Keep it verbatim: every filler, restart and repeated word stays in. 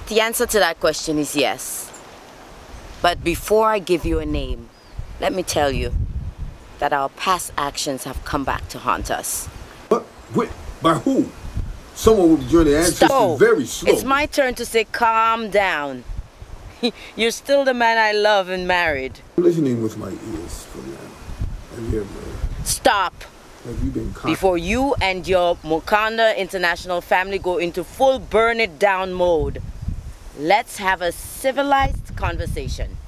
The answer to that question is yes. But before I give you a name, let me tell you that our past actions have come back to haunt us. What? Wait, by who? Someone with the journey ancestors Stop. very slow. It's my turn to say calm down. You're still the man I love and married. I'm listening with my ears for now. Have you ever... Stop. Have you been caught? Before you and your Mukanda International family go into full burn it down mode, let's have a civilized conversation.